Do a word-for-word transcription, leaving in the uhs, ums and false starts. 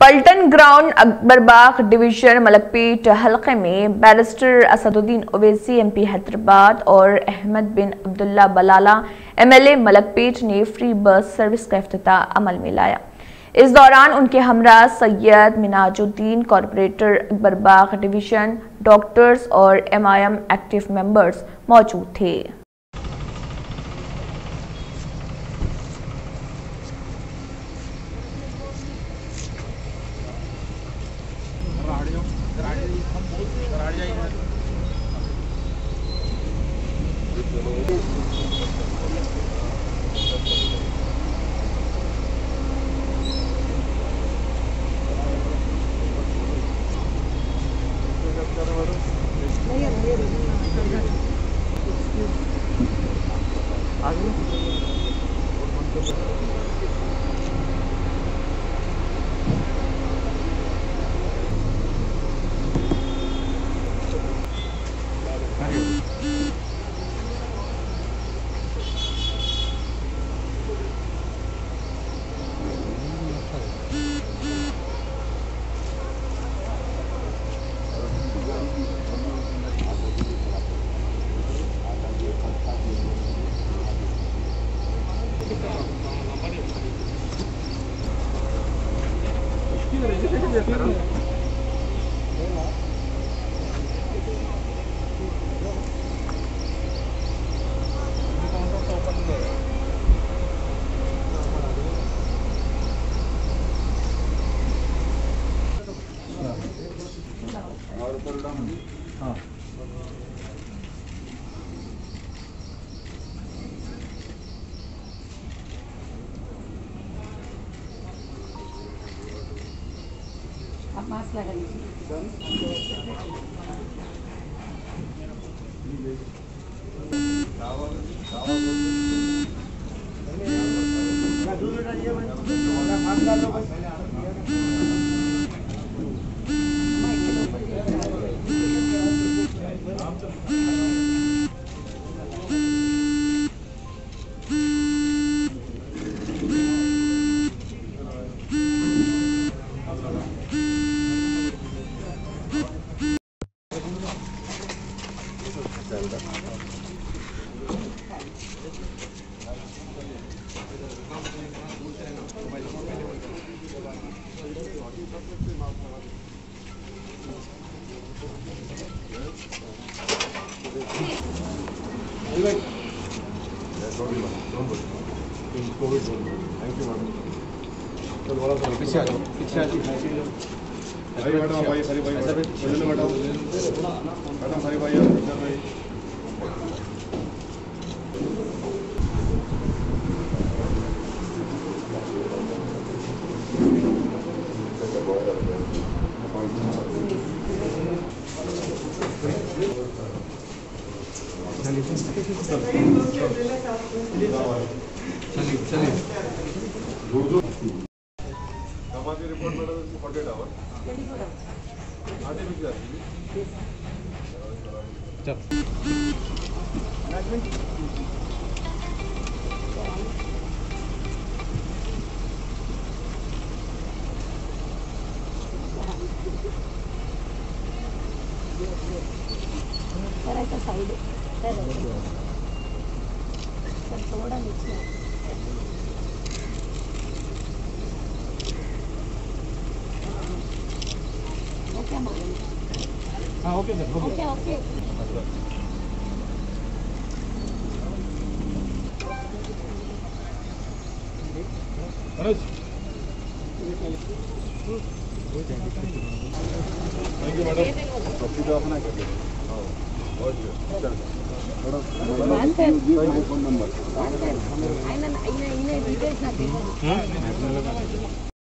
पलटन ground अकबरबाग division Malakpet हलके में बैरिस्टर असदुद्दीन ओवैसी एमपी हैदराबाद और अहमद बिन अब्दुल्ला बलाला एमएलए मलकपेट ने फ्री बस सर्विस का इफ्तिताह अमल में लाया। इस दौरान उनके हमरा Syed Minajuddin, corporator Akbarbagh division, doctors और एमआईएम एक्टिव मेंबर्स मौजूद थे। हाँ आप मास्क लगा पीछे आ जाओ, पीछे आ जाओ। भाई बैठो, भाई हरी भाई बैठो, बैठो बैठो हरी भाई इधर भाई। चलिए चलिए हमारी रिपोर्ट मैडम फोर्टी आवर आते भी जाती चल ऐसा साइड थोड़ा नीचे हाँ okay sir okay okay Manoj thank you madam profit अपना कर दे हां बहुत मैडम फोन नंबर ఆయన ఆయన ఆయన డీటెయిల్స్ నాకు